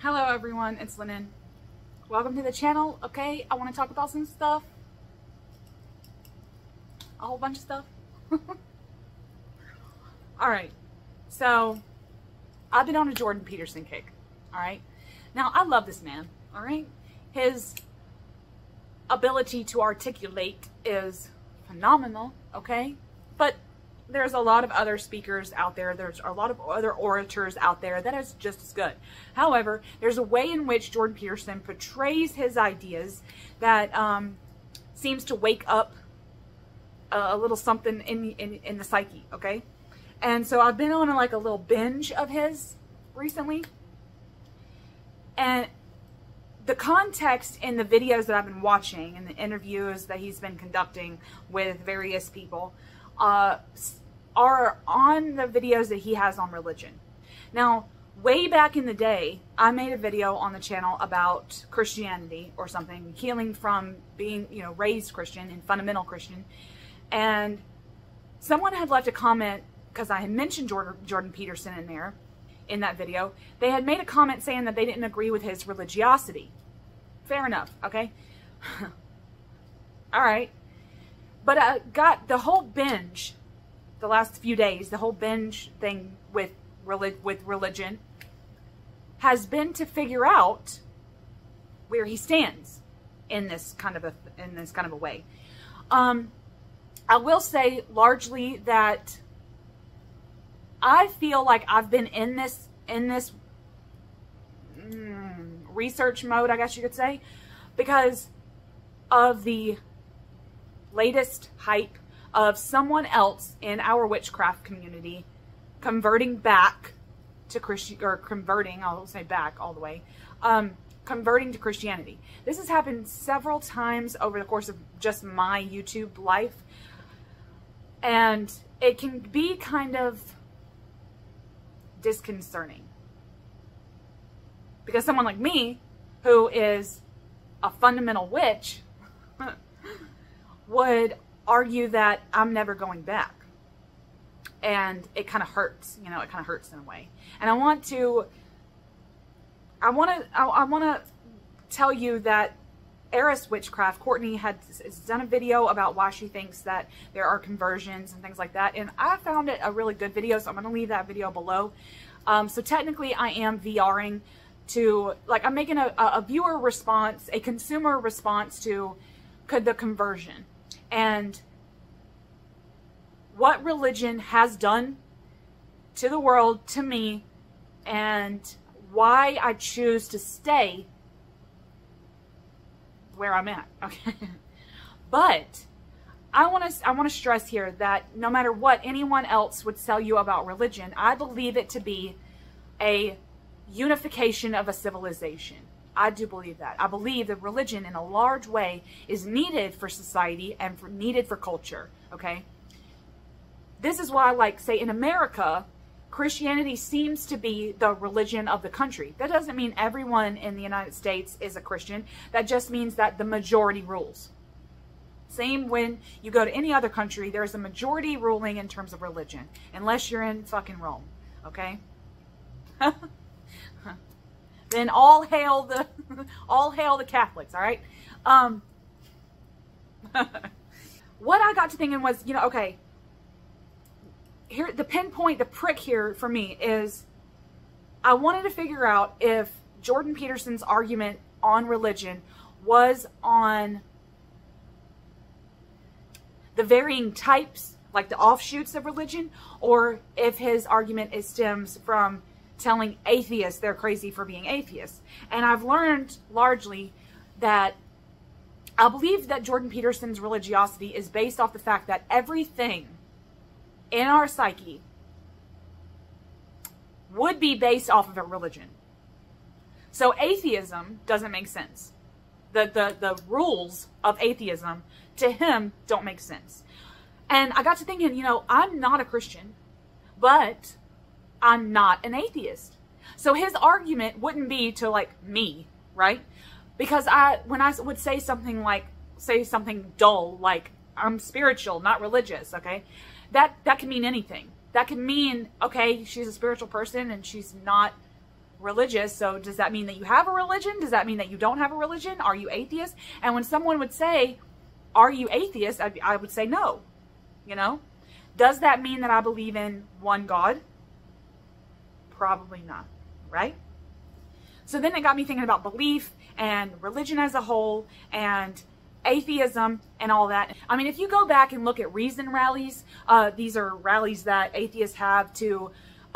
Hello everyone, it's Lynn. Welcome to the channel. Okay, I want to talk about some stuff. A whole bunch of stuff. Alright, so I've been on a Jordan Peterson kick. Alright, now I love this man. Alright, his ability to articulate is phenomenal. Okay, but there's a lot of other speakers out there. There's a lot of other orators out there that is just as good. However, there's a way in which Jordan Peterson portrays his ideas that seems to wake up a little something in the psyche. Okay, and so I've been on like a little binge of his recently, and the context in the videos that I've been watching and the interviews that he's been conducting with various people are on the videos that he has on religion. Now, way back in the day, I made a video on the channel about Christianity or something, healing from being, raised Christian and fundamental Christian. And someone had left a comment, because I had mentioned Jordan Peterson in there, in that video. They had made a comment saying that they didn't agree with his religiosity. Fair enough, okay? All right. But I got the whole binge, the last few days, the whole binge thing with religion has been to figure out where he stands in this kind of a way. I will say largely that I feel like I've been in this research mode, I guess you could say, because of the latest hype of someone else in our witchcraft community converting back to I'll say back all the way, converting to Christianity. This has happened several times over the course of just my YouTube life, and it can be kind of disconcerting because someone like me, who is a fundamental witch, would argue that I'm never going back. And it kind of hurts, it kind of hurts in a way. And I want to tell you that Eris Witchcraft, Courtney, has done a video about why she thinks that there are conversions and things like that. And I found it a really good video, so I'm going to leave that video below. So technically I am VRing to, I'm making a viewer response, a consumer response to the conversion. And what religion has done to the world, to me, and why I choose to stay where I'm at. Okay. But I want to stress here that no matter what anyone else would tell you about religion, I believe it to be a unification of a civilization. I do believe that. I believe that religion in a large way is needed for society and needed for culture, okay? This is why, say in America, Christianity seems to be the religion of the country. That doesn't mean everyone in the United States is a Christian. That just means that the majority rules. Same when you go to any other country, there's a majority ruling in terms of religion. Unless you're in fucking Rome, okay? Then all hail the Catholics, all right? What I got to thinking was, okay, here, the pinpoint, the prick here for me is I wanted to figure out if Jordan Peterson's argument on religion was on the varying types, like the offshoots of religion, or if his argument stems from telling atheists they're crazy for being atheists. And I've learned largely that I believe that Jordan Peterson's religiosity is based off the fact that everything in our psyche would be based off of a religion. So atheism doesn't make sense. The rules of atheism to him don't make sense. And I got to thinking, I'm not a Christian, but I'm not an atheist. So his argument wouldn't be to me, right? Because when I would say something dull, like I'm spiritual, not religious, okay? That can mean anything. That can mean, okay, she's a spiritual person and she's not religious, so does that mean that you have a religion? Does that mean that you don't have a religion? Are you atheist? And when someone would say, are you atheist? I would say no. You know? Does that mean that I believe in one God? Probably not, right? So then it got me thinking about belief and religion as a whole and atheism and all that. I mean, if you go back and look at reason rallies, these are rallies that atheists have to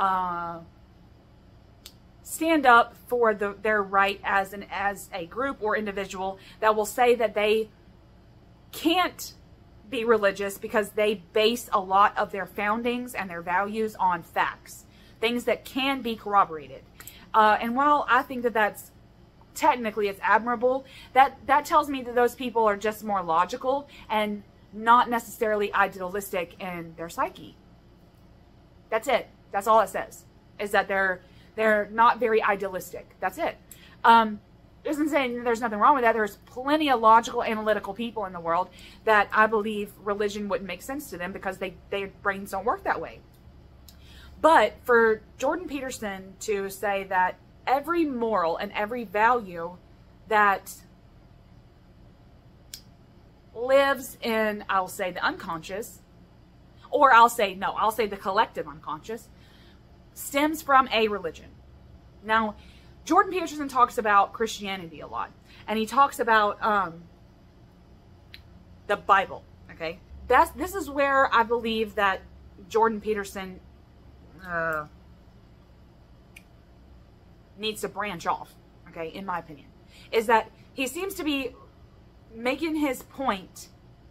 stand up for their right as a group or individual that will say that they can't be religious because they base a lot of their foundings and their values on facts, things that can be corroborated. And while I think that that's technically it's admirable, that tells me that those people are just more logical and not necessarily idealistic in their psyche. That's it. That's all it says, is that they're not very idealistic. That's it. Isn't saying there's nothing wrong with that. There's plenty of logical, analytical people in the world that I believe religion wouldn't make sense to them because their brains don't work that way. But for Jordan Peterson to say that every moral and every value that lives in, I'll say, the unconscious, or I'll say the collective unconscious, stems from a religion. Now, Jordan Peterson talks about Christianity a lot, and he talks about the Bible, okay? This is where I believe that Jordan Peterson needs to branch off, okay, in my opinion, is that he seems to be making his point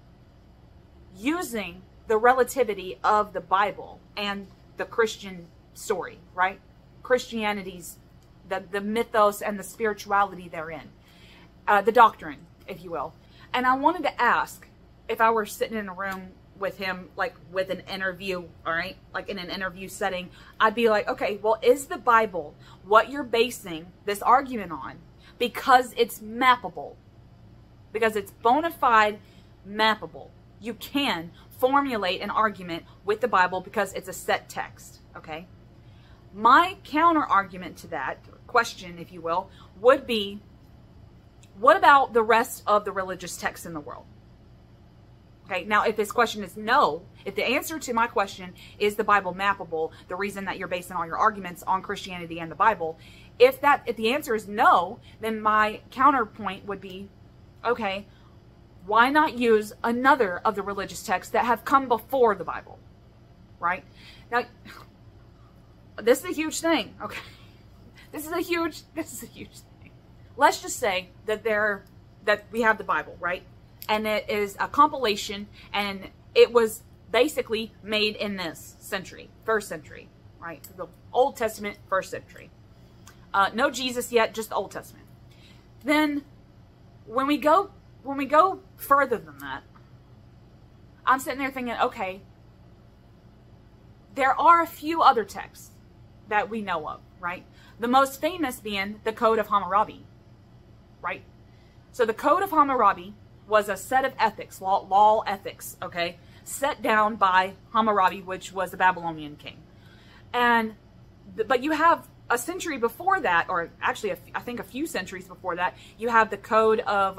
using the relativity of the Bible and the Christian story, right? Christianity's, the mythos and the spirituality therein, the doctrine, if you will. And I wanted to ask, if I were sitting in a room with him, like with an interview, all right, like in an interview setting, I'd be like, okay, well, is the Bible what you're basing this argument on? Because it's mappable, because it's bona fide mappable. You can formulate an argument with the Bible because it's a set text, okay? My counter argument to that question, if you will, would be, what about the rest of the religious texts in the world? Okay, now if this question is no, if the answer to my question is the Bible mappable, the reason that you're basing all your arguments on Christianity and the Bible, if the answer is no, then my counterpoint would be, okay, why not use another of the religious texts that have come before the Bible, right? Now, this is a huge thing, okay? This is a huge thing. Let's just say that we have the Bible, right? And it is a compilation, and it was basically made in this century, first century, right? The Old Testament, first century. No Jesus yet, just the Old Testament. Then, when we go further than that, I'm sitting there thinking, okay, there are a few other texts that we know of, right? The most famous being the Code of Hammurabi, right? So the Code of Hammurabi was a set of ethics, law ethics, okay, set down by Hammurabi, which was the Babylonian king. But you have a century before that, or actually I think a few centuries before that, you have the Code of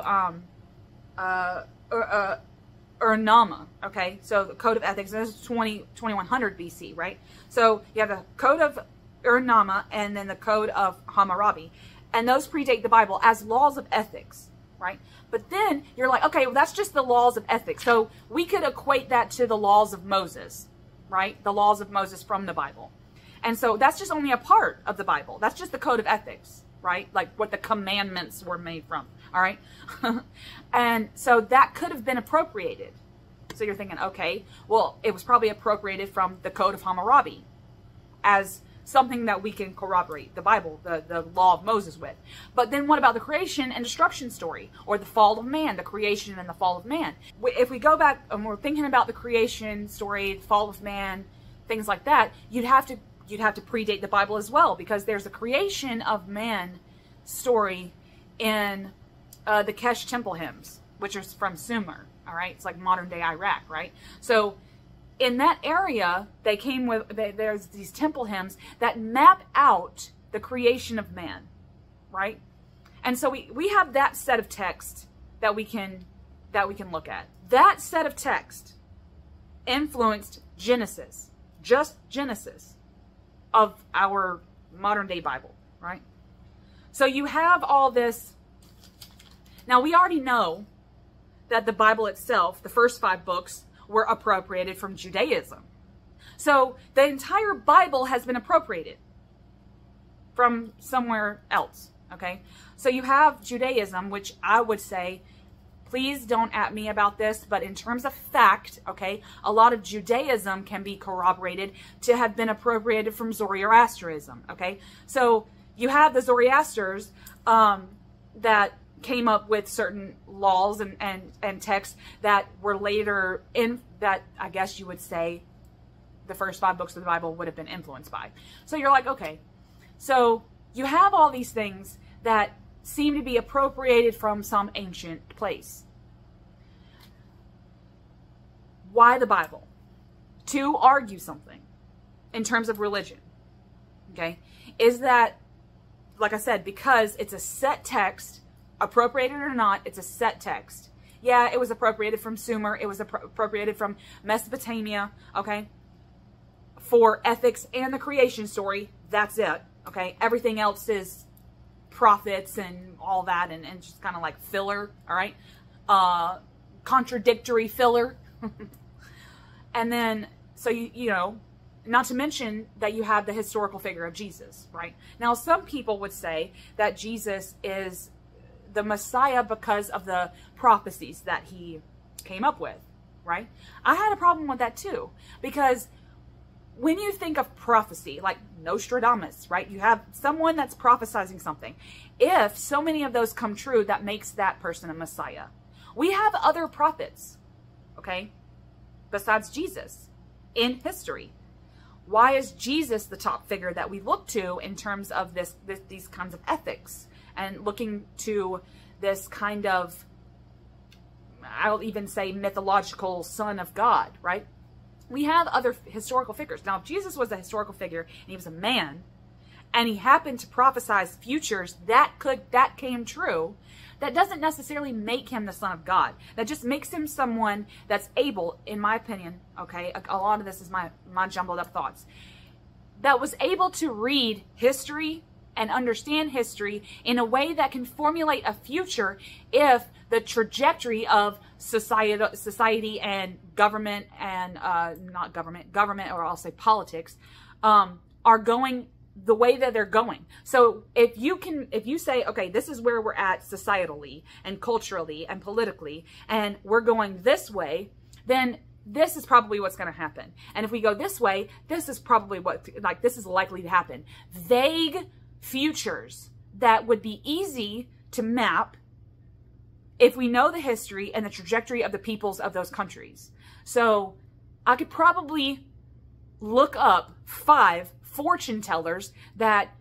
Urnama, okay? So the Code of Ethics, this is 2100 BC, right? So you have the Code of Urnama and then the Code of Hammurabi. And those predate the Bible as laws of ethics, right? But then you're like, okay, well, that's just the laws of ethics. So we could equate that to the laws of Moses, right? The laws of Moses from the Bible. And so that's just only a part of the Bible. That's just the Code of Ethics, right? Like what the commandments were made from, all right? And so that could have been appropriated. So you're thinking, okay, well, it was probably appropriated from the Code of Hammurabi as something that we can corroborate the Bible, the law of Moses with. But then what about the creation and destruction story, or the fall of man, the creation and the fall of man? If we go back and we're thinking about the creation story, the fall of man, things like that, you'd have to predate the Bible as well, because there's a creation of man story in the Kesh temple hymns, which is from Sumer, all right? It's like modern day Iraq, right? So in that area, they came with, there's these temple hymns that map out the creation of man, right? And so we have that set of text that we can look at. That set of text influenced Genesis, just Genesis, of our modern day Bible, right? So you have all this. Now we already know that the Bible itself, the first 5 books, were appropriated from Judaism. So the entire Bible has been appropriated from somewhere else, okay? So you have Judaism, which I would say, please don't at me about this, but in terms of fact, okay, a lot of Judaism can be corroborated to have been appropriated from Zoroastrianism, okay? So you have the Zoroasters that came up with certain laws and texts that were later that I guess you would say the first 5 books of the Bible would have been influenced by. So you're like, okay, so you have all these things that seem to be appropriated from some ancient place. Why the Bible? To argue something in terms of religion, okay, is that, like I said, because it's a set text, appropriated or not, it's a set text. Yeah, it was appropriated from Sumer. It was appropriated from Mesopotamia, okay? For ethics and the creation story, that's it, okay? Everything else is prophets and all that and just kind of like filler, all right? Contradictory filler. And then, so you know, not to mention that you have the historical figure of Jesus, right? Now, some people would say that Jesus is the Messiah because of the prophecies that he came up with, right? I had a problem with that too, because when you think of prophecy, like Nostradamus, right? You have someone that's prophesizing something. If so many of those come true, that makes that person a Messiah. We have other prophets, okay, besides Jesus in history. Why is Jesus the top figure that we look to in terms of these kinds of ethics and looking to this kind of, I'll even say, mythological son of God, right? We have other historical figures. Now, if Jesus was a historical figure and he was a man and he happened to prophesize futures that came true, that doesn't necessarily make him the son of God. That just makes him someone that's able, in my opinion, okay, a lot of this is my jumbled up thoughts, that was able to read history and understand history in a way that can formulate a future if the trajectory of society and government and government, or I'll say politics, are going the way that they're going. So if you say, okay, this is where we're at societally and culturally and politically, and we're going this way, then this is probably what's going to happen. And if we go this way, this is probably this is likely to happen. Vague futures that would be easy to map if we know the history and the trajectory of the peoples of those countries. So I could probably look up 5 fortune tellers that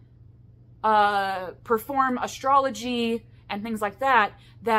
perform astrology and things like that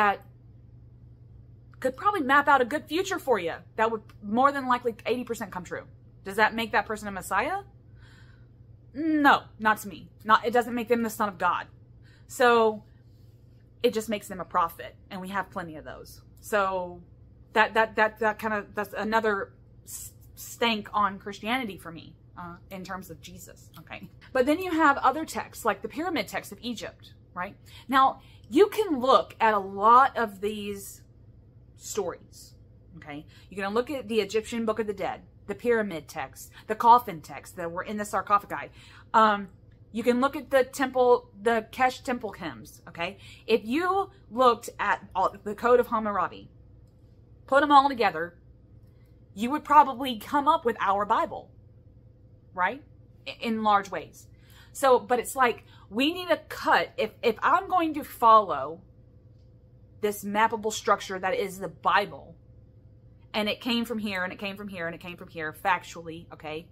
could probably map out a good future for you that would more than likely 80% come true. Does that make that person a Messiah? No, not to me. It doesn't make them the son of God. So it just makes them a prophet, and we have plenty of those. So that's another stank on Christianity for me in terms of Jesus. Okay, but then you have other texts like the pyramid texts of Egypt, right? Now you can look at a lot of these stories. Okay, you're gonna look at the Egyptian Book of the Dead, the pyramid texts, the coffin texts that were in the sarcophagi. You can look at the Kesh temple hymns, okay? If you looked at the Code of Hammurabi, put them all together, you would probably come up with our Bible, right? In large ways. So, but it's like, we need a cut. If I'm going to follow this mappable structure that is the Bible, and it came from here, and it came from here, and it came from here, factually, okay?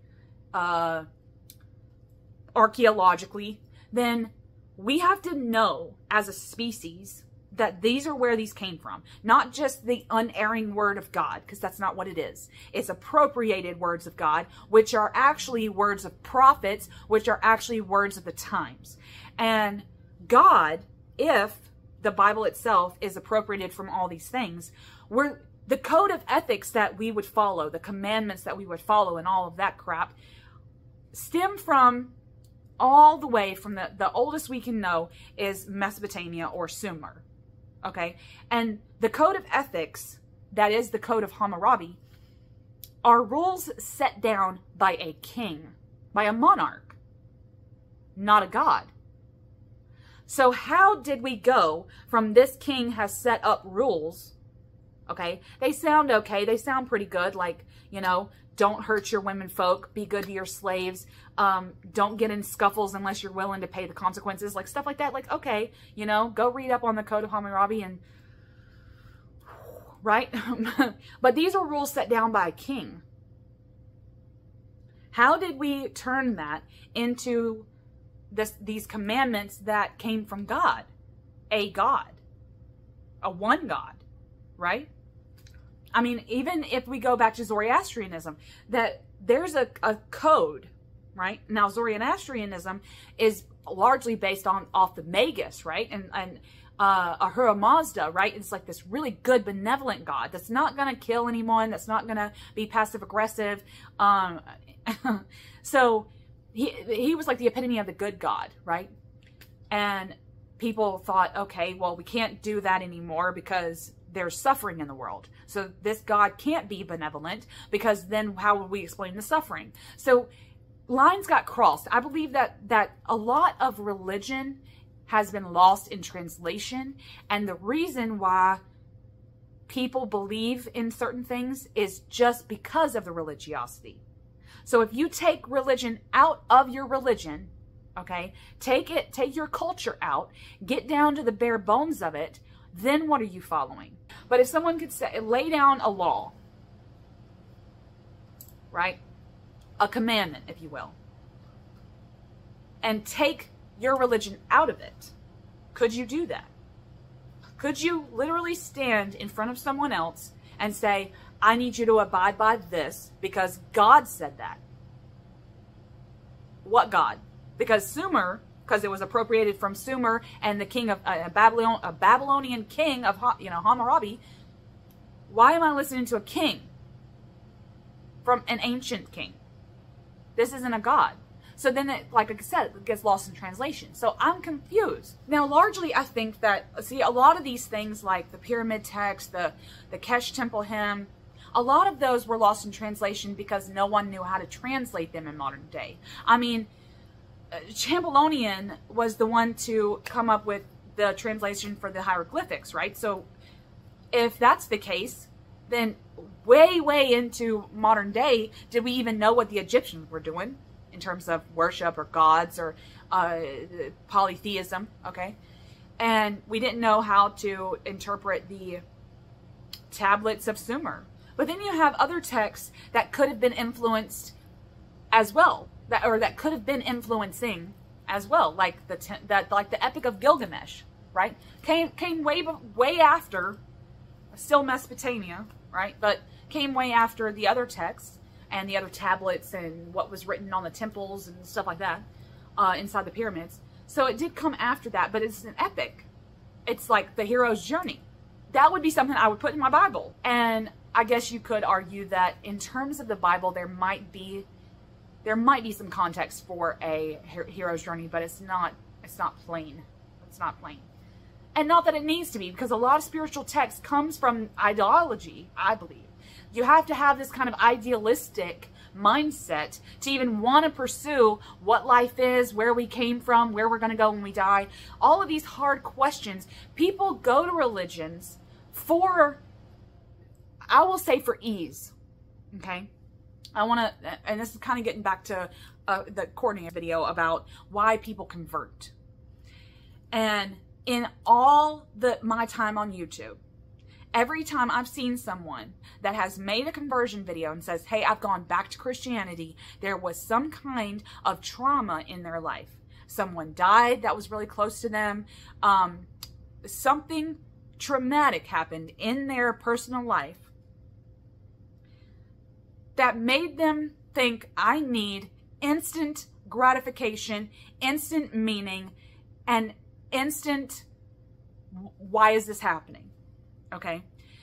Archaeologically, then we have to know as a species that these are where these came from. Not just the unerring word of God, because that's not what it is. It's appropriated words of God, which are actually words of prophets, which are actually words of the times. And God, if the Bible itself is appropriated from all these things, the code of ethics that we would follow, the commandments that we would follow and all of that crap, stem from all the way from the oldest we can know is Mesopotamia or Sumer. Okay, and the code of ethics, that is the code of Hammurabi, are rules set down by a king, by a monarch, not a god. So how did we go from this king has set up rules? Okay, they sound okay, they sound pretty good, like, you know, don't hurt your women folk, be good to your slaves, don't get in scuffles unless you're willing to pay the consequences, like stuff like that. Like, okay, you know, go read up on the Code of Hammurabi and, right? But these are rules set down by a king. How did we turn that into these commandments that came from God? A one God, right? I mean, even if we go back to Zoroastrianism, that there's a code, right? Now, Zoroastrianism is largely based off the Magus, right? And Ahura Mazda, right? It's like this really good, benevolent God that's not going to kill anyone, that's not going to be passive aggressive. So he was like the epitome of the good God, right? And people thought, okay, well, we can't do that anymore because there's suffering in the world. So this God can't be benevolent, because then how would we explain the suffering? So lines got crossed. I believe that a lot of religion has been lost in translation. And the reason why people believe in certain things is just because of the religiosity. So if you take religion out of your religion, okay, take your culture out, get down to the bare bones of it, then what are you following? But if someone could lay down a law, right? A commandment, if you will, and take your religion out of it, could you do that? Could you literally stand in front of someone else and say, I need you to abide by this because God said that? What God? Because Sumer, because it was appropriated from Sumer and the king of a Babylonian king of, you know, Hammurabi. Why am I listening to a king from an ancient king? This isn't a god. So then, like I said, it gets lost in translation. So I'm confused. Now, largely, I think that, see, a lot of these things like the pyramid text, the Kesh temple hymn, a lot of those were lost in translation because no one knew how to translate them in modern day. I mean, Chamberlain was the one to come up with the translation for the hieroglyphics, right? So if that's the case, then way into modern day, did we even know what the Egyptians were doing in terms of worship or gods or polytheism, okay? And we didn't know how to interpret the tablets of Sumer. But then you have other texts that could have been influenced as well, that could have been influencing as well, like the Epic of Gilgamesh, right? Came way after, still Mesopotamia, right? But came way after the other texts and the other tablets and what was written on the temples and stuff like that inside the pyramids. So it did come after that, but it's an epic. It's like the hero's journey. That would be something I would put in my Bible. And I guess you could argue that in terms of the Bible, there might be some context for a hero's journey, but it's not plain. It's not plain. And not that it needs to be, because a lot of spiritual text comes from ideology, I believe. You have to have this kind of idealistic mindset to even want to pursue what life is, where we came from, where we're going to go when we die. All of these hard questions. People go to religions for, I will say, for ease. Okay? I want to, and this is kind of getting back to the Courtney video about why people convert. And in all my time on YouTube, every time I've seen someone that has made a conversion video and says, hey, I've gone back to Christianity, there was some kind of trauma in their life. Someone died that was really close to them. Something traumatic happened in their personal life that made them think, I need instant gratification, instant meaning, and instant, why is this happening? Okay?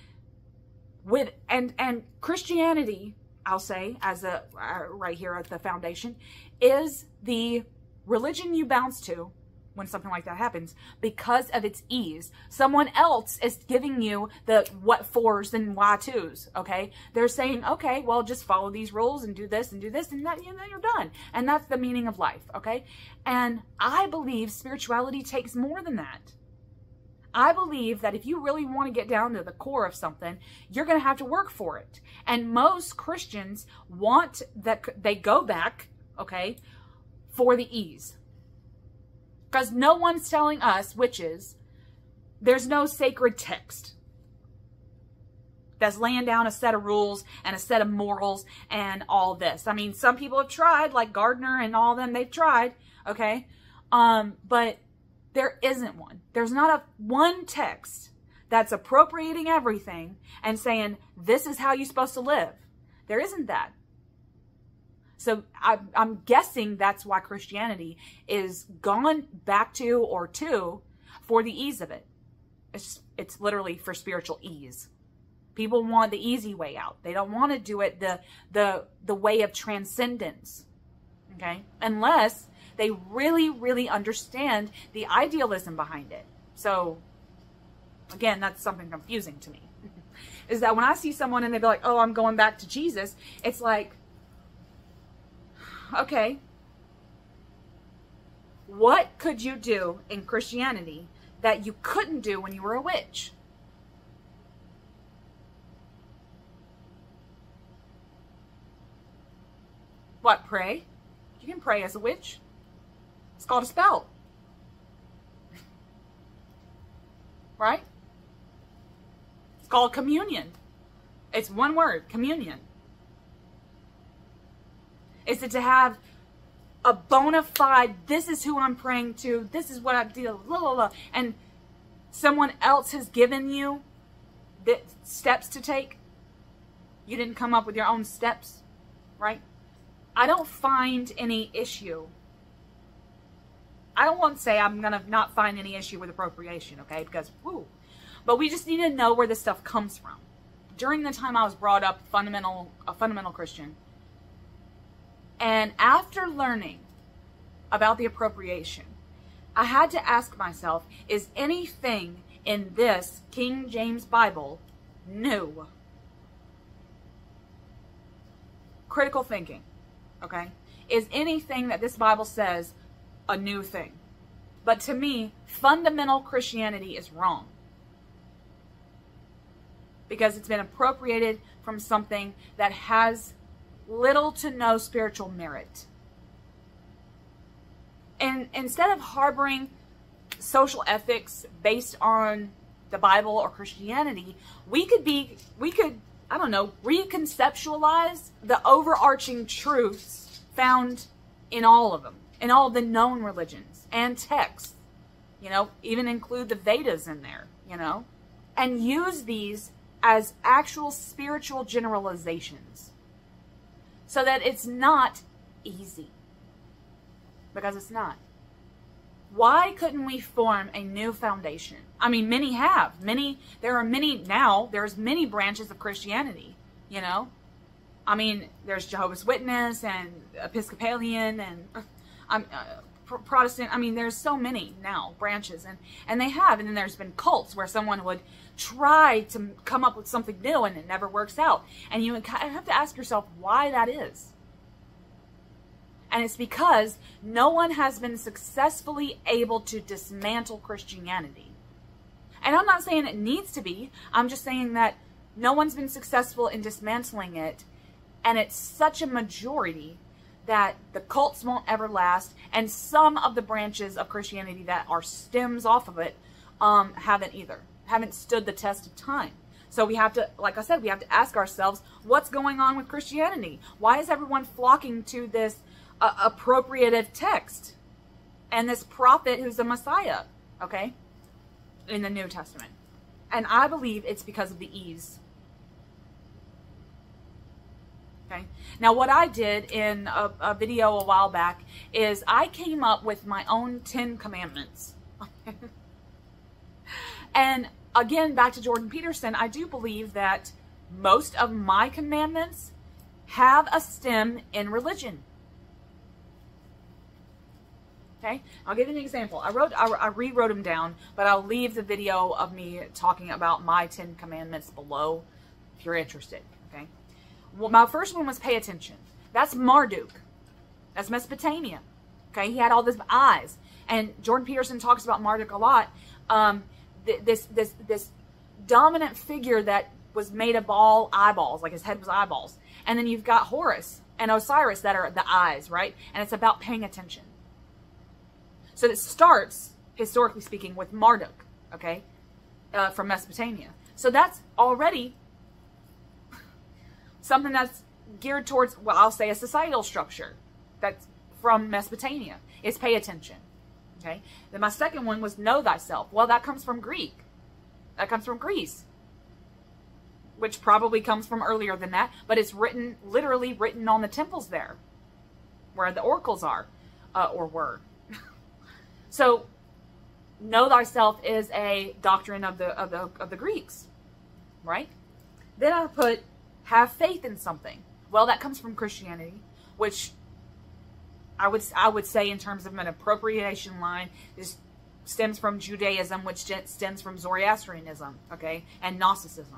And Christianity, I'll say, as a right here at the foundation, is the religion you bounce to when something like that happens because of its ease. Someone else is giving you the what fors and why tos, okay? They're saying, okay, well, just follow these rules and do this and that, and then you're done. And that's the meaning of life, okay? And I believe spirituality takes more than that. I believe that if you really want to get down to the core of something, you're going to have to work for it. And most Christians want that they go back, okay, for the ease. Because no one's telling us, witches, there's no sacred text that's laying down a set of rules and a set of morals and all this. I mean, some people have tried, like Gardner and all them, they've tried, okay? But there isn't one. There's not one text that's appropriating everything and saying, this is how you're supposed to live. There isn't that. So I'm guessing that's why Christianity is gone back to or to for the ease of it. It's literally for spiritual ease. People want the easy way out. They don't want to do it the way of transcendence. Okay? Unless they really, really understand the idealism behind it. So, again, that's something confusing to me. Is that when I see someone and they be like, oh, I'm going back to Jesus, it's like, okay, what could you do in Christianity that you couldn't do when you were a witch? What, pray? You can pray as a witch. It's called a spell. Right? It's called communion. It's one word, communion. Is it to have a bona fide, this is who I'm praying to, this is what I do, blah, blah, blah, and someone else has given you the steps to take? You didn't come up with your own steps, right? I don't find any issue. I don't want to say I'm going to not find any issue with appropriation, okay? Because, woo. But we just need to know where this stuff comes from. During the time I was brought up a fundamental Christian, and after learning about the appropriation, I had to ask myself, is anything in this King James Bible new? Critical thinking, okay? Is anything that this Bible says a new thing? But to me, fundamental Christianity is wrong. Because it's been appropriated from something that has little to no spiritual merit. And instead of harboring social ethics based on the Bible or Christianity, we could, I don't know, reconceptualize the overarching truths found in all of them, in all the known religions and texts, you know, even include the Vedas in there, you know, and use these as actual spiritual generalizations. So that it's not easy. Because it's not. Why couldn't we form a new foundation? I mean, many have. There are many now. There's many branches of Christianity, you know. I mean, there's Jehovah's Witness and Episcopalian and Protestant. I mean, there's so many now branches. And they have. And then there's been cults where someone would try to come up with something new and it never works out. And you have to ask yourself why that is. And it's because no one has been successfully able to dismantle Christianity. And I'm not saying it needs to be. I'm just saying that no one's been successful in dismantling it. And it's such a majority that the cults won't ever last. And some of the branches of Christianity that are stems off of it haven't either. Haven't stood the test of time. So we have to, like I said, we have to ask ourselves, what's going on with Christianity? Why is everyone flocking to this appropriative text and this prophet who's the Messiah, okay, in the New Testament? And I believe it's because of the ease. Okay. Now, what I did in a video a while back is I came up with my own 10 commandments. And again, back to Jordan Peterson, I do believe that most of my commandments have a stem in religion. Okay, I'll give you an example. I rewrote them down, but I'll leave the video of me talking about my 10 commandments below if you're interested. Okay, well, my first one was pay attention. That's Marduk. That's Mesopotamia. Okay, he had all these eyes, and Jordan Peterson talks about Marduk a lot. This dominant figure that was made of all eyeballs, like his head was eyeballs, and then you've got Horus and Osiris that are the eyes, right? And it's about paying attention. So it starts, historically speaking, with Marduk, okay, from Mesopotamia. So that's already something that's geared towards, well, I'll say a societal structure that's from Mesopotamia. Is pay attention, okay? Then my second one was know thyself. Well, that comes from Greek. That comes from Greece, which probably comes from earlier than that, but it's written, literally written on the temples there, where the oracles are, or were. So, know thyself is a doctrine of the Greeks, right? Then I put have faith in something. Well, that comes from Christianity, which I would say in terms of an appropriation line stems from Judaism, which stems from Zoroastrianism, okay, and Gnosticism.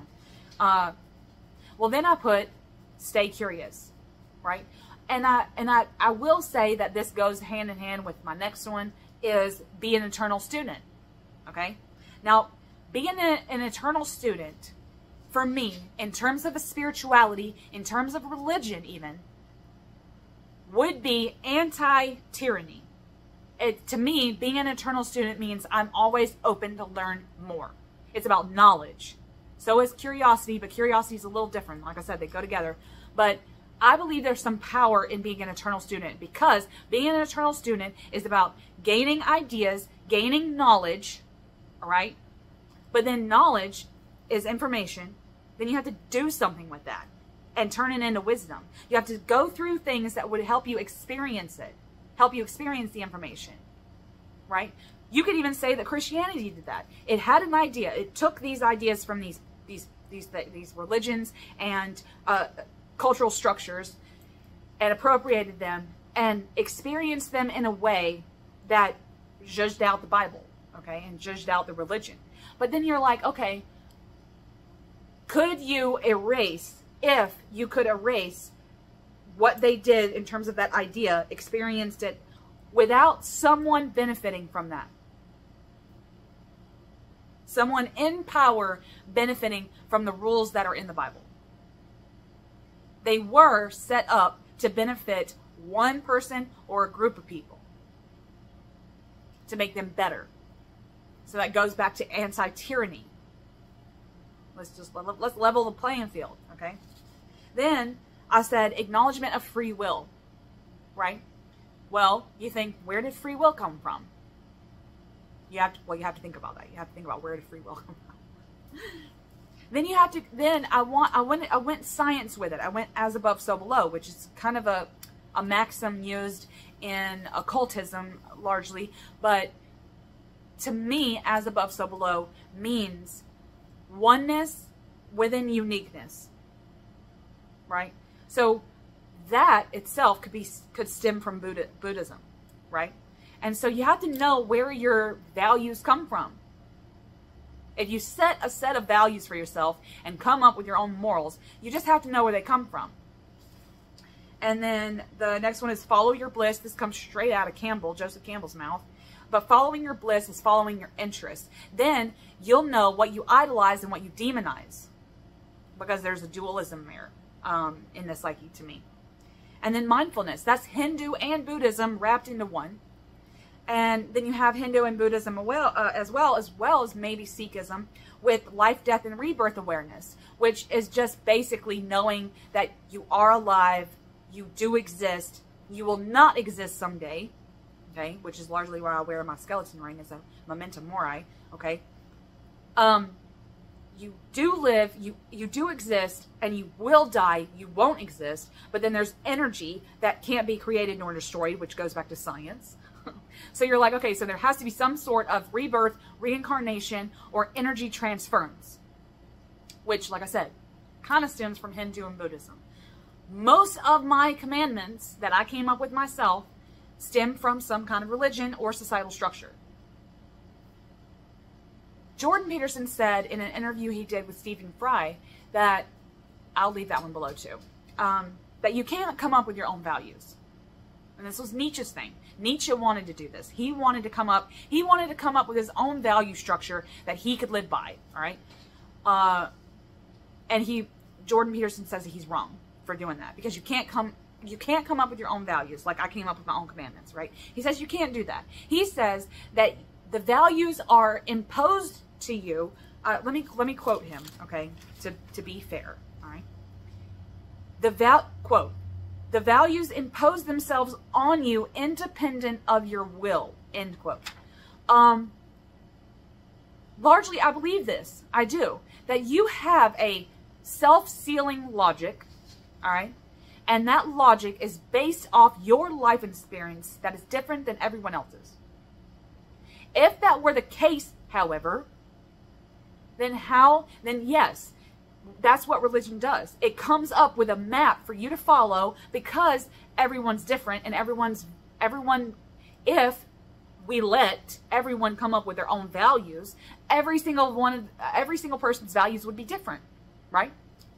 Well, then I put stay curious, right? And I will say that this goes hand in hand with my next one, is be an eternal student, okay? Now, being an eternal student, for me, in terms of a spirituality, in terms of religion even, would be anti-tyranny. To me, being an eternal student means I'm always open to learn more. It's about knowledge. So is curiosity, but curiosity is a little different. Like I said, they go together. But I believe there's some power in being an eternal student, because being an eternal student is about gaining ideas, gaining knowledge, all right? But then knowledge is information. Then you have to do something with that and turn it into wisdom. You have to go through things that would help you experience it, help you experience the information, right? You could even say that Christianity did that. It had an idea. It took these ideas from these religions and cultural structures and appropriated them and experienced them in a way that judged out the Bible, okay, and judged out the religion. But then you're like, okay, could you erase, if you could erase what they did in terms of that idea, experienced it, without someone benefiting from that? Someone in power benefiting from the rules that are in the Bible. They were set up to benefit one person or a group of people, to make them better. So that goes back to anti-tyranny. Let's level the playing field, okay? Then I said acknowledgement of free will, right? Well, you think, where did free will come from? You have to think about that. You have to think about, where did free will come from? Then you have to, I went science with it. I went as above, so below, which is kind of a maxim used in occultism largely. But to me, as above, so below means oneness within uniqueness, right? So that itself could stem from Buddhism, right? And so you have to know where your values come from. If you set a set of values for yourself and come up with your own morals, you just have to know where they come from. And then the next one is follow your bliss. This comes straight out of Joseph Campbell's mouth. But following your bliss is following your interests. Then you'll know what you idolize and what you demonize, because there's a dualism there in the psyche, to me. And then mindfulness. That's Hindu and Buddhism wrapped into one. And then you have Hindu and Buddhism as well as maybe Sikhism, with life, death, and rebirth awareness, which is just basically knowing that you are alive, you do exist, you will not exist someday, okay, which is largely why I wear my skeleton ring as a memento mori, okay? you do live, you do exist, and you will die, you won't exist, but then there's energy that can't be created nor destroyed, which goes back to science. So you're like, okay, so there has to be some sort of rebirth, reincarnation, or energy transference, which, like I said, kind of stems from Hindu and Buddhism. Most of my commandments that I came up with myself stem from some kind of religion or societal structure. Jordan Peterson said in an interview he did with Stephen Fry that, I'll leave that one below too, that you can't come up with your own values. And this was Nietzsche's thing. Nietzsche wanted to do this. He wanted to come up with his own value structure that he could live by, all right? And Jordan Peterson says that he's wrong for doing that, because you can't come up with your own values like I came up with my own commandments, right? He says you can't do that. He says that the values are imposed to you. Let me quote him, okay, to be fair, all right? Quote, "The values impose themselves on you independent of your will," end quote. Largely, I believe this. I do. That you have a self-sealing logic, all right? And that logic is based off your life experience that is different than everyone else's. If that were the case, however, then yes, that's what religion does. It comes up with a map for you to follow because everyone's different, and if we let everyone come up with their own values, every single person's values would be different, right?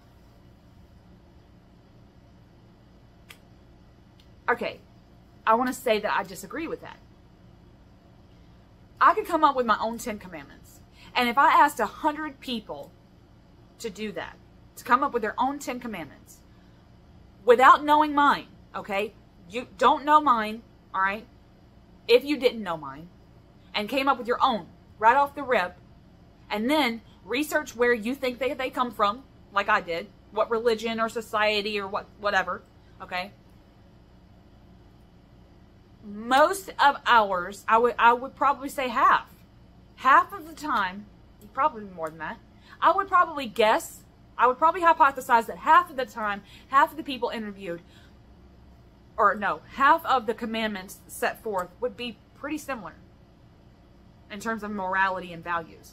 Okay, I want to say that I disagree with that. I could come up with my own 10 commandments. And if I asked 100 people to do that, to come up with their own 10 commandments, without knowing mine, okay? You don't know mine, all right? If you didn't know mine, and came up with your own right off the rip, and then research where you think they come from, like I did, what religion or society or whatever, okay? Most of ours, I would probably say half. Half of the time, probably more than that, I would probably guess, I would probably hypothesize that half of the time, half of the people interviewed, or no, half of the commandments set forth would be pretty similar in terms of morality and values.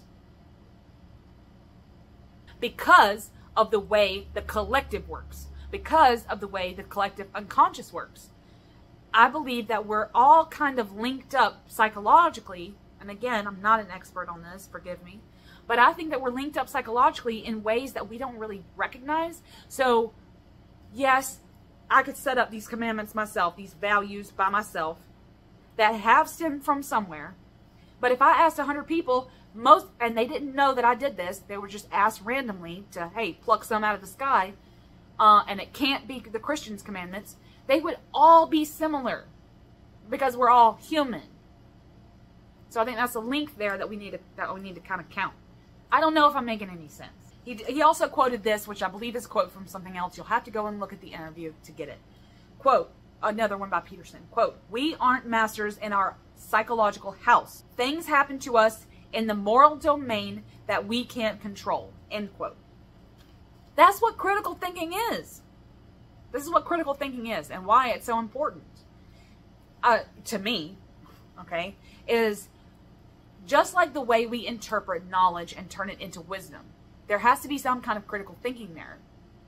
Because of the way the collective works. Because of the way the collective unconscious works. I believe that we're all kind of linked up psychologically, and again, I'm not an expert on this, forgive me, but I think that we're linked up psychologically in ways that we don't really recognize. So, yes, I could set up these commandments myself, these values by myself, that have stemmed from somewhere. But if I asked 100 people, and they didn't know that I did this, they were just asked randomly to, hey, pluck some out of the sky, and it can't be the Christian's commandments, they would all be similar because we're all human. So I think that's a link there that we need to kind of count. I don't know if I'm making any sense. He also quoted this, which I believe is a quote from something else. You'll have to go and look at the interview to get it. Quote, another one by Peterson. Quote, "We aren't masters in our psychological house. Things happen to us in the moral domain that we can't control." End quote. That's what critical thinking is. This is what critical thinking is and why it's so important. To me, okay, is just like the way we interpret knowledge and turn it into wisdom. There has to be some kind of critical thinking there.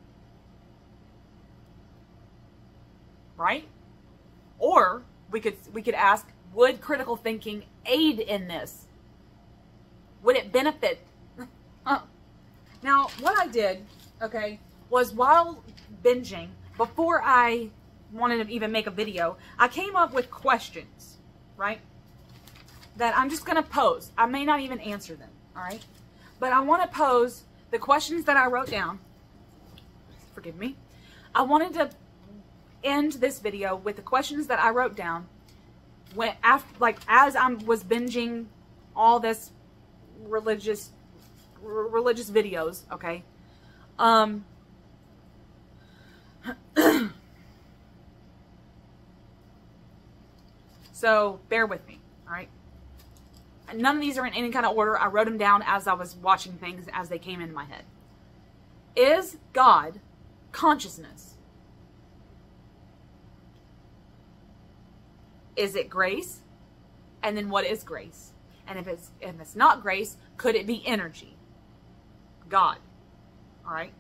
Right? Or we could ask, would critical thinking aid in this? Would it benefit? Now, what I did, okay, was while binging, before I wanted to even make a video, I came up with questions, right? That I'm just going to pose. I may not even answer them, all right? But I want to pose the questions that I wrote down. Forgive me. I wanted to end this video with the questions that I wrote down as I was binging all this religious videos, okay? So bear with me, all right? None of these are in any kind of order. I wrote them down as I was watching things as they came into my head. Is God consciousness? Is it grace? And then what is grace? And if it's not grace, could it be energy? God. All right.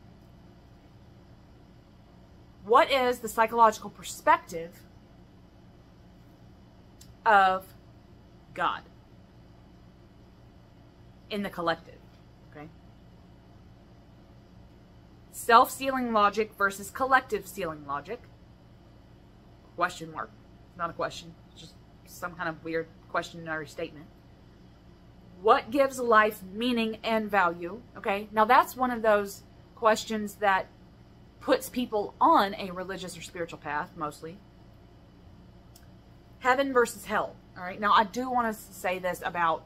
What is the psychological perspective of God in the collective? Okay. Self-sealing logic versus collective sealing logic. Question mark. Not a question. It's just some kind of weird questionary statement. What gives life meaning and value? Okay. Now that's one of those questions that puts people on a religious or spiritual path, mostly. Heaven versus hell. All right. Now I do want to say this about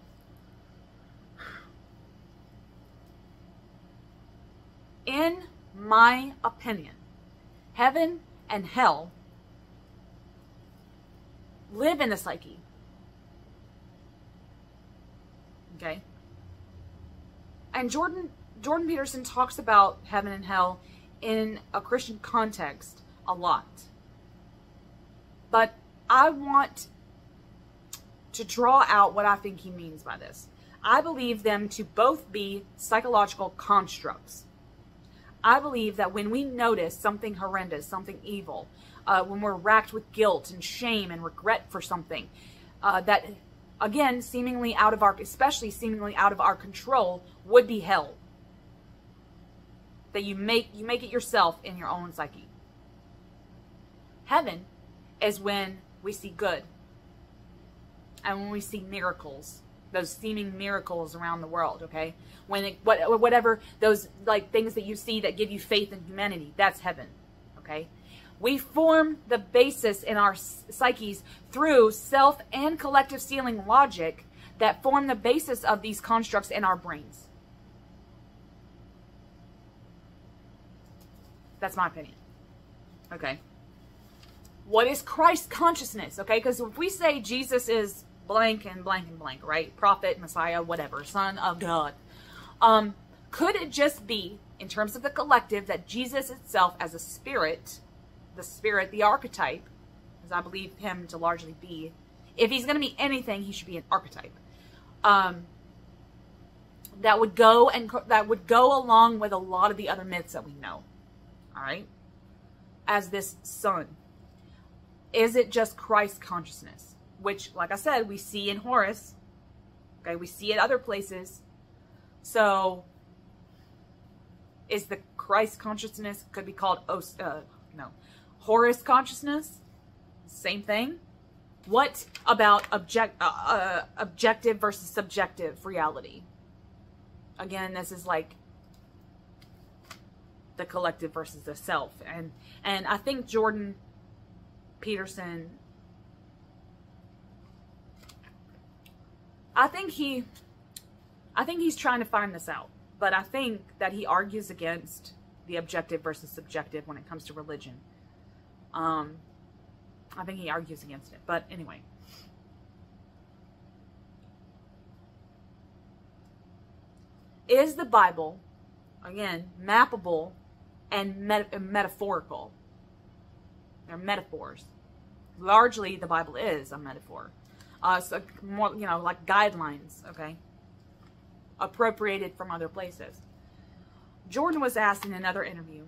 in my opinion, heaven and hell live in the psyche. Okay? And Jordan Peterson talks about heaven and hell in a Christian context a lot. But I want to draw out what I think he means by this. I believe them to both be psychological constructs. I believe that when we notice something horrendous, something evil, when we're racked with guilt and shame and regret for something, that again, especially seemingly out of our control, would be hell. That you make it yourself in your own psyche. Heaven is when we see good. And when we see miracles, those seeming miracles around the world, okay? Whatever those like things that you see that give you faith in humanity, that's heaven, okay? We form the basis in our psyches through self and collective sealing logic that form the basis of these constructs in our brains. That's my opinion. Okay. What is Christ consciousness? Okay, because if we say Jesus is blank and blank and blank, right? Prophet, Messiah, whatever, Son of God. Could it just be, in terms of the collective, that Jesus itself as a spirit, the archetype, as I believe him to largely be, if he's going to be anything, he should be an archetype. That would go along with a lot of the other myths that we know. All right? As this son. Is it just Christ consciousness? Which, like I said, we see in Horus. Okay, we see it other places. So, is the Christ consciousness, could be called, Horus consciousness? Same thing. What about objective versus subjective reality? Again, this is like the collective versus the self. And I think Jordan Peterson, I think he's trying to find this out, but I think that he argues against the objective versus subjective when it comes to religion. I think he argues against it, but anyway. Is the Bible, again, mappable and metaphorical? They're metaphors. Largely, the Bible is a metaphor. So more, like guidelines, okay? Appropriated from other places. Jordan was asked in another interview,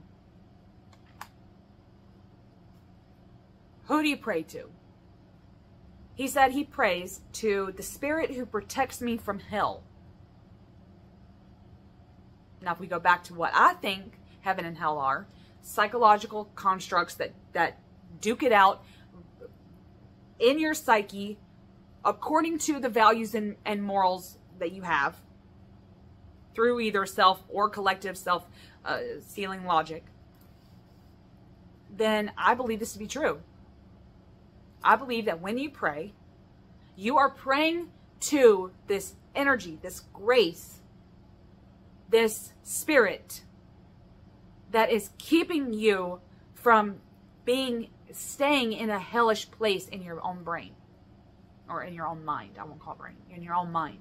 who do you pray to? He said he prays to the spirit who protects me from hell. Now, if we go back to what I think heaven and hell are, psychological constructs that duke it out in your psyche according to the values and morals that you have through either self or collective self-sealing logic, then I believe this to be true. I believe that when you pray, you are praying to this energy, this grace, this spirit that is keeping you from staying in a hellish place in your own brain. or in your own mind. I won't call it brain. In your own mind.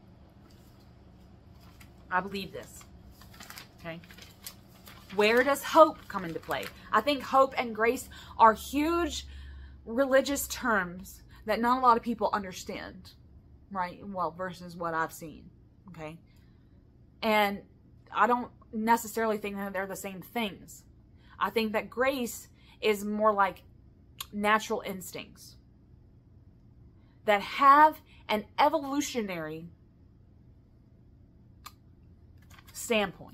I believe this. Okay. Where does hope come into play? I think hope and grace are huge religious terms that not a lot of people understand, right? Well, versus what I've seen, okay? And I don't necessarily think that they're the same things. I think that grace is more like natural instincts that have an evolutionary standpoint.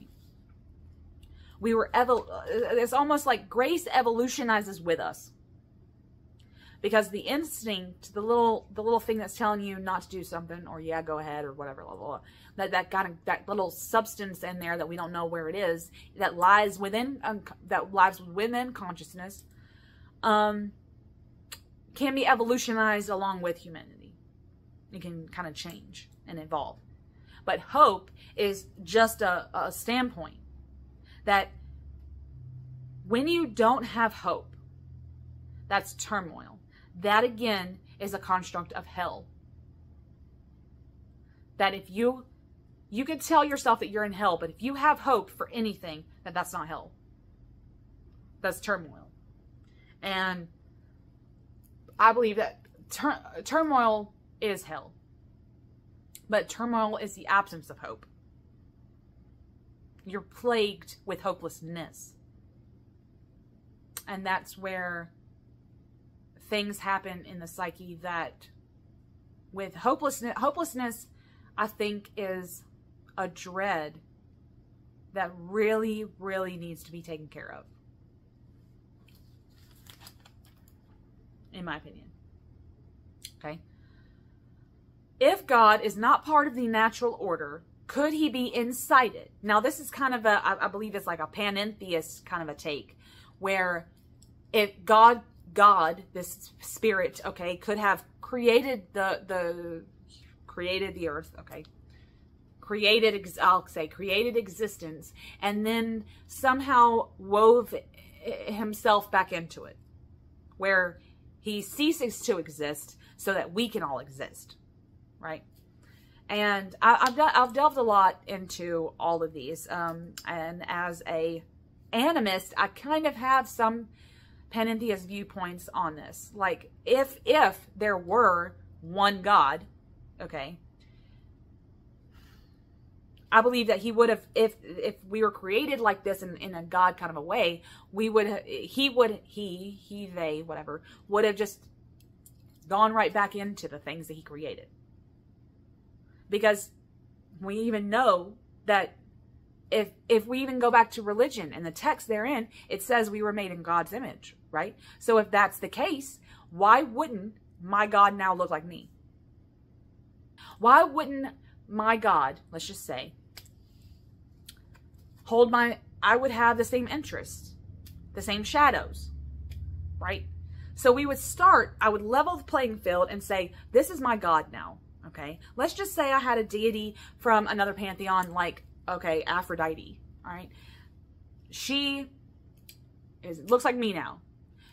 It's almost like grace evolutionizes with us. Because the instinct, the little thing that's telling you not to do something, or yeah, go ahead, or whatever, blah, blah, blah, that little substance in there that we don't know where it is, that lies within consciousness, can be evolutionized along with humanity. It can kind of change and evolve. But hope is just a standpoint that when you don't have hope, that's turmoil. That again is a construct of hell. That if you can tell yourself that you're in hell, but if you have hope for anything, that's not hell. That's turmoil. And I believe that turmoil is hell. But turmoil is the absence of hope. You're plagued with hopelessness. And that's where things happen in the psyche that with hopelessness, I think is a dread that really, really needs to be taken care of. In my opinion. Okay. If God is not part of the natural order, could he be incited? Now, this is kind of I believe it's like a panentheist kind of a take, where if God, this spirit, okay, could have created created the earth, okay, created existence, and then somehow wove himself back into it, where he ceases to exist so that we can all exist, right? And I've delved a lot into all of these, and as a animist, I kind of have some panentheist viewpoints on this. Like, if there were one God, okay, I believe that he would have, if we were created like this in a God kind of a way, they, whatever, would have just gone right back into the things that he created. Because we even know that if we even go back to religion and the text therein, it says we were made in God's image, right? So if that's the case, why wouldn't my God now look like me? Why wouldn't my God, let's just say, I would have the same interests, the same shadows, right? So we would I would level the playing field and say, this is my God now, okay? Let's just say I had a deity from another pantheon like, okay, Aphrodite, all right? Looks like me now.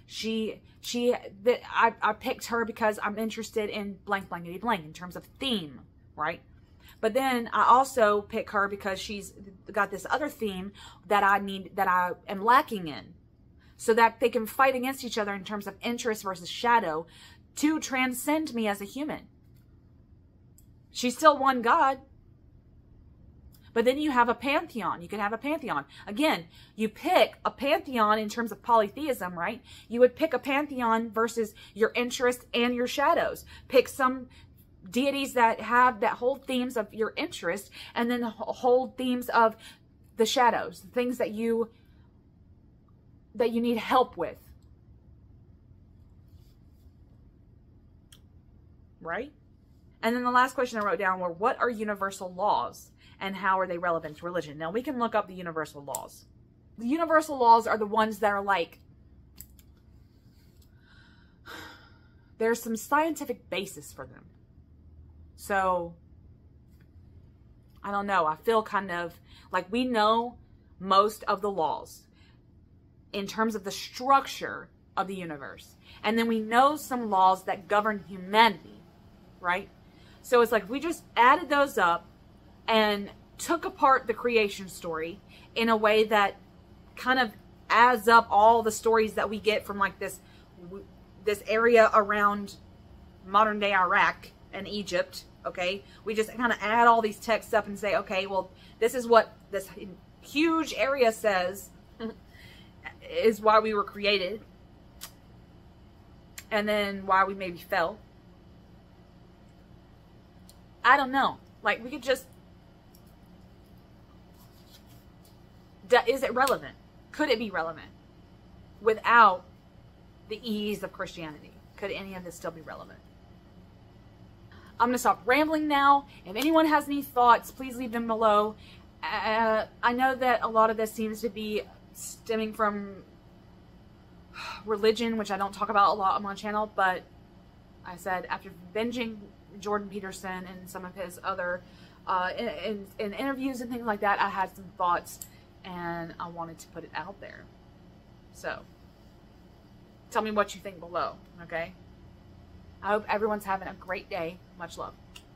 I picked her because I'm interested in blank, blankety blank in terms of theme, right? But then I also pick her because she's got this other theme that I am lacking in, so that they can fight against each other in terms of interest versus shadow to transcend me as a human. She's still one God. But then you have a pantheon. You can have a pantheon. Again, you pick a pantheon in terms of polytheism, right? You would pick a pantheon versus your interest and your shadows. Pick some deities that hold themes of your interest, and then hold themes of the shadows, things that you need help with. Right? And then the last question I wrote down were, what are universal laws and how are they relevant to religion? Now we can look up the universal laws. The universal laws are the ones that are like, there's some scientific basis for them. So, I don't know. I feel kind of like we know most of the laws in terms of the structure of the universe. And then we know some laws that govern humanity. right? So it's like we just added those up and took apart the creation story in a way that kind of adds up all the stories that we get from like this area around modern day Iraq and Egypt. Okay, we just kind of add all these texts up and say, okay, well, this is what this huge area says is why we were created, and then why we maybe fell. I don't know. Like, we could just... Is it relevant? Could it be relevant without the ease of Christianity? Could any of this still be relevant? I'm going to stop rambling now. If anyone has any thoughts, please leave them below. I know that a lot of this seems to be stemming from religion, which I don't talk about a lot on my channel, but I said after binging Jordan Peterson and some of his other in interviews and things like that, I had some thoughts and I wanted to put it out there. So tell me what you think below, okay? I hope everyone's having a great day. Much love.